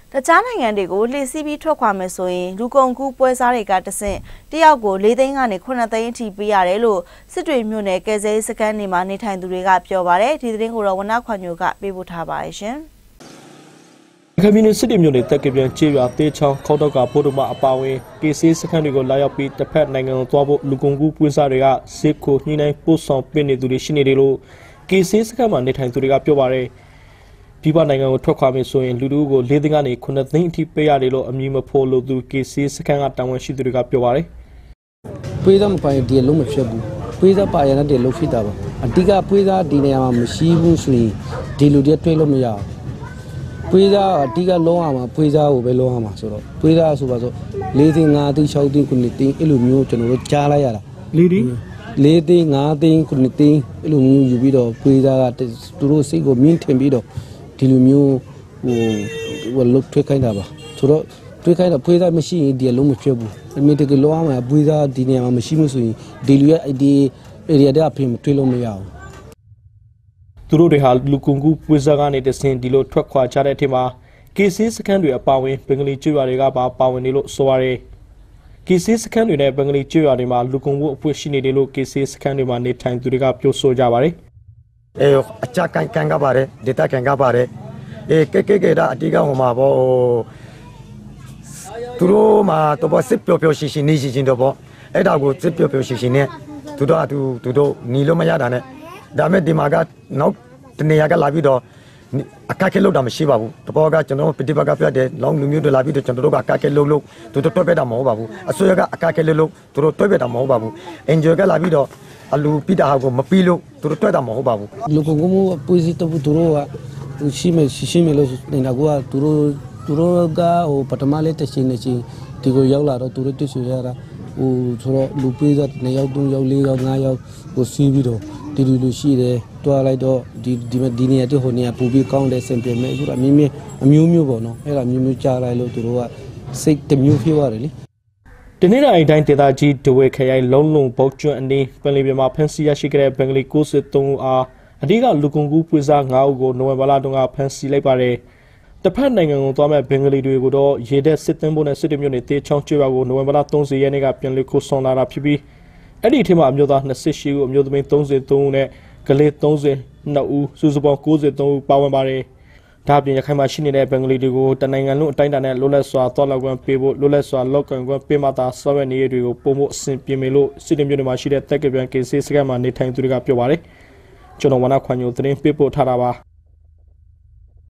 တကြားနိုင်ငံတွေကိုလှည့်စီးပြီးထွက်ခွာမယ်ဆိုရင်လူကုန်ကူးပွဲစားတွေကတဆင့်တယောက်ကို4 သိန်းကနေ9 သိန်းအထိပေးရတယ်လို့စစ်တွေမြို့နယ်ကယ်ဆယ်ရေးစခန်းတွေမှာနေထိုင်သူတွေကပြောပါတယ်ဒီသတင်းကိုတော့ဝနခွန်ညိုကပေးပို့ထားပါတယ်ရှင်ခမင်းစစ်တီမျိုးနဲ့တက်ကပြန်ကျေးရွာတေးချောင်းခေါတောက်ကပို့တော်မအပါဝင်ကေစီစခန်းတွေကိုလာရောက်ပြီးတစ်ဖက်နိုင်ငံကိုသွားဖို့လူကုန်ကူးပွင့်စားတွေကစစ်ကိုညှိနှိုင်းပို့ဆောင်ပေးနေသူတွေရှိနေတယ်လို့ကေစီစခန်းမှာနေထိုင်သူတွေကပြောပါတယ်ပြည်ပနိုင်ငံကိုထွက်ခွာမယ်ဆိုရင်လူတို့ကို4 သိန်းကနေ9 သိန်းအထိပေးရတယ်လို့အမည်မဖော်လို့သူကေစီစခန်းကတာဝန်ရှိသူတွေကပြောပါတယ်ပွေးသားမပိုင်ဒီလုံးမဖြစ်ဘူးပွေးသားပါရတဲ့လုံးဖြစ်တာပါအတိကပွေးသားဒီနေရာမှာမရှိဘူးဆိုရင်ဒီလူတွေတွေ့လို့မရဘူးပွေးသားအတိကလုံးအောင်မှာပွေးသားကိုပဲလုံးအောင်မှာဆိုတော့ပွေးသားဆိုပါဆို4 သိန်း5 သိန်း6 သိန်း9 သိန်းအဲ့လိုမျိုးကျွန်တော်တို့ကြားလိုက်ရတာ 4 သိန်း 5 သိန်း9 သိန်း9 သိန်းအဲ့လိုမျိုးယူပြီးတော့ပွေးသားကသူတို့စိတ်ကိုမြင့်ထင်ပြီးတော့ဒီလိုမျိုးဟိုလုတ်ထွေးခိုင်းတာပါဆိုတော့ထွေးခိုင်းတာပွေးသားမရှိရင်ဒီလုံးမဖြစ်ဘူးအမေတကယ်လုံးအောင်မှာပွေးသားဒီနေရာမှာမရှိမှဆိုရင်ဒီလူရဲ့ဒီ area တဲ့အဖေမထွေးလို့မရဘူးသူတို့တွေဟာလူကုန်ကူးပွေးစားကနေတဆင်ဒီလိုထွက်ခွာကြတဲ့အထက်မှာကေစီစခန်းတွေအပါဝင်ဘင်္ဂလီကျွော်တွေကပါဝင်နေလို့ဆိုရတယ်ကေစီစခန်းတွေနဲ့ဘင်္ဂလီကျွော်တွေမှာလူကုန်ကူးအဖွဲ့ရှိနေတယ်လို့ကေစီစခန်းတွေမှာနေထိုင်သူတွေကပြောဆိုကြပါတယ်အချကန်ကပါတယ်ဒေတာကန်ကပါတယ်ကေဒါအတိကဟိုမှာဘောသူတို့မှာတော့စစ်ပျော်ပျော်ရှိနေရှိချင်းတော့ဘောအဲ့ဒါကိုစစ်ပျော်ပျော်ရှိနေသူတို့ညီလို့မရတာနဲ့ဒါမဲ့ဒီမှာကနောက်တနေရာကလာပြီးတော့အခက်ခဲလို့တာမရှိပါဘူးတဘောကကျွန်တော်ပฏิပတ်ကပြတ်တယ်လောင်းလူမျိုးတွေလာပြီးတော့ကျွန်တော်တို့ကအခက်ခဲလို့သူတို့တွဲပဲတာမဟုတ်ပါဘူးအစိုးရကအခက်ခဲလို့သူတို့တွဲပဲတာမဟုတ်ပါဘူး enjoy ကလာပြီးတော့အလူပိတာဟာကိုမပြီးလို့သူတို့တွဲတာမဟုတ်ပါဘူးလူကုန်ကူးပွေးစီတဘူးသူတို့ကရှိမယ်လို့နေတာကသူတို့ကဟိုပထမလေးတချင်းနေချင်းဒီကိုရောက်လာတော့သူတို့တွေ့ဆွေရတာဟိုဆိုတော့လူပေးတဲ့2 ယောက်3 ယောက်4 ယောက်5 ယောက်ကိုစီးပြီးတော့ဒီလူရှိတယ်တွားလိုက်တော့ဒီနေရာတဟိုနေရာပူပြီးကောင်းတယ်စင်ပြမယ်ဆိုတာအမျိုးပေါ့နော်အဲ့ဒါမျိုးကြားလိုက်လို့သူတို့ကစိတ်တမျိုးဖြစ်သွားတယ်လေတနေ့တိုင်းဒေသကြီးဒဝဲခရိုင်လုံးလုံးပုတ်ကျွန်းအနီးပင်လယ်ပြင်မှာဖမ်းဆီးရရှိခဲ့တဲ့ဘင်္ဂလီ93ဦးအားအဓိကလူကုန်ကူးပွေစား9ဦးကိုနိုဝင်ဘာလတုန်းကဖမ်းဆီးလိုက်ပါတယ်တစ်ဖက်နိုင်ငံကိုသွားမဲ့ဘင်္ဂလီတွေကိုတော့ရေတပ်စစ်သည်ဘုံနဲ့စစ်တီမျိုးနဲ့တေးချောင်းကျွော်ကိုနိုဝင်ဘာလ30ရက်နေ့ကပြန်လည်ခိုးဆောင်လာတာဖြစ်ပြီးအဲ့ဒီအထက်မှာအမျိုးသား28ဦးအမျိုးသမီး33ဦးနဲ့ကလေး32ဦးစုစုပေါင်း93ဦးပါဝင်ပါတယ်ဒါပြင်ရခိုင်မှာရှိနေတဲ့ဘင်္ဂလီတွေကိုတနိုင်ငံလုံးအတိုင်းအတာနဲ့လွတ်လပ်စွာသွားလာခွင့်ပေးဖို့လွတ်လပ်စွာလောက်ကန်ခွင့်ပေးမှသာဆောင်ရွက်နေရတွေကိုပုံမှုအဆင်ပြေမယ်လို့စစ်တီမျိုးတွေမှာရှိတဲ့တက်ကပြန်ကေစီစကန်မှာနေထိုင်သူတွေကပြောပါတယ်ကျွန်တော်ဝနခွန်ညိုသတင်းပေးပို့ထားတာပါ